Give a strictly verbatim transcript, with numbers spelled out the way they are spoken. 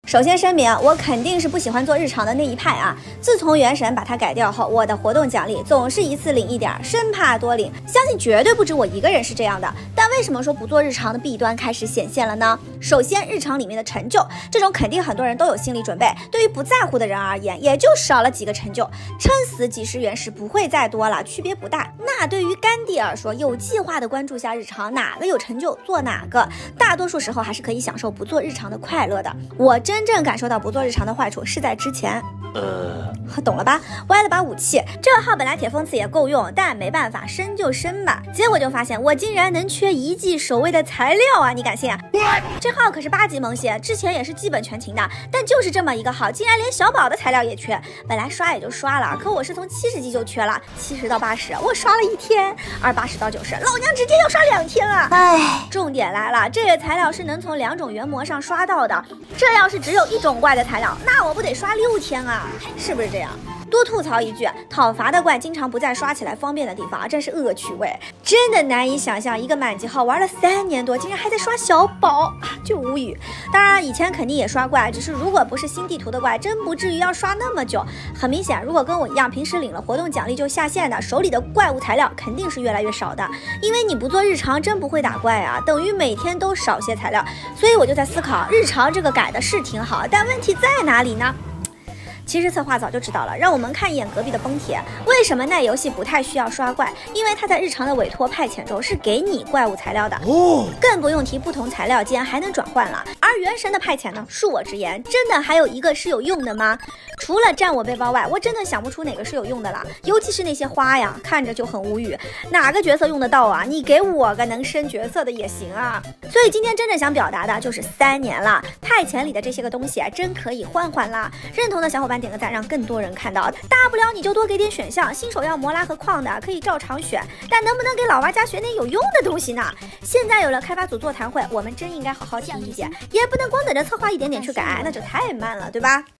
首先声明，我肯定是不喜欢做日常的那一派啊。自从原神把它改掉后，我的活动奖励总是一次领一点，生怕多领。相信绝对不止我一个人是这样的。但为什么说不做日常的弊端开始显现了呢？首先，日常里面的成就，这种肯定很多人都有心理准备。对于不在乎的人而言，也就少了几个成就，撑死几十元是不会再多了，区别不大。那对于干弟而说，有计划的关注下日常，哪个有成就做哪个，大多数时候还是可以享受不做日常的快乐的。我真正感受到不做日常的坏处是在之前。呃，懂了吧？歪了把武器，这号本来铁锋刺也够用，但没办法，生就生吧。结果就发现我竟然能缺一技守卫的材料啊！你敢信啊？这号可是八级萌系，之前也是基本全勤的，但就是这么一个号，竟然连小宝的材料也缺。本来刷也就刷了，可我是从七十级就缺了，七十到八十我刷了一天，而八十到九十老娘直接要刷两天啊！唉，重点来了，这个材料是能从两种原模上刷到的，这要是只有一种怪的材料，那我不得刷六天啊？是不是这样？多吐槽一句，讨伐的怪经常不在刷起来方便的地方，真是恶趣味。真的难以想象，一个满级号玩了三年多，竟然还在刷小宝，就无语。当然，以前肯定也刷怪，只是如果不是新地图的怪，真不至于要刷那么久。很明显，如果跟我一样，平时领了活动奖励就下线的，手里的怪物材料肯定是越来越少的。因为你不做日常，真不会打怪啊，等于每天都少些材料。所以我就在思考，日常这个改的是挺好，但问题在哪里呢？其实策划早就知道了，让我们看一眼隔壁的崩铁。为什么那游戏不太需要刷怪？因为它在日常的委托派遣中是给你怪物材料的，哦，更不用提不同材料间还能转换了。而原神的派遣呢，恕我直言，真的还有一个是有用的吗？除了占我背包外，我真的想不出哪个是有用的了。尤其是那些花呀，看着就很无语，哪个角色用得到啊？你给我个能升角色的也行啊。所以今天真正想表达的就是三年了，派遣里的这些个东西啊，真可以换换啦。认同的小伙伴点个赞，让更多人看到。大不了你就多给点选项，新手要摩拉和矿的可以照常选，但能不能给老玩家选点有用的东西呢？现在有了开发组座谈会，我们真应该好好提意见，也不能光等着策划一点点去改，那就太慢了，对吧？